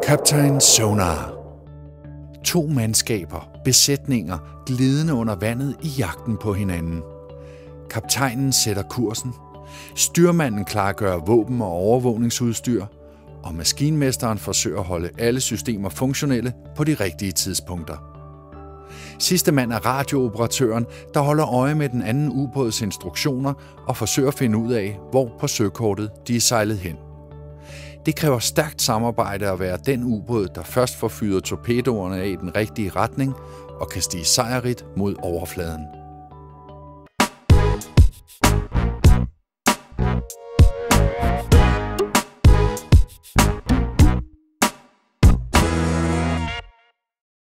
Kaptajn Sonar. 2 mandskaber, besætninger, glidende under vandet i jagten på hinanden. Kaptajnen sætter kursen. Styrmanden klargør våben og overvågningsudstyr. Og maskinmesteren forsøger at holde alle systemer funktionelle på de rigtige tidspunkter. Sidste mand er radiooperatøren, der holder øje med den anden ubåds instruktioner og forsøger at finde ud af, hvor på søkortet de er sejlet hen. Det kræver stærkt samarbejde at være den ubåd, der først får fyret torpedoerne af i den rigtige retning og kan stige sejrigt mod overfladen.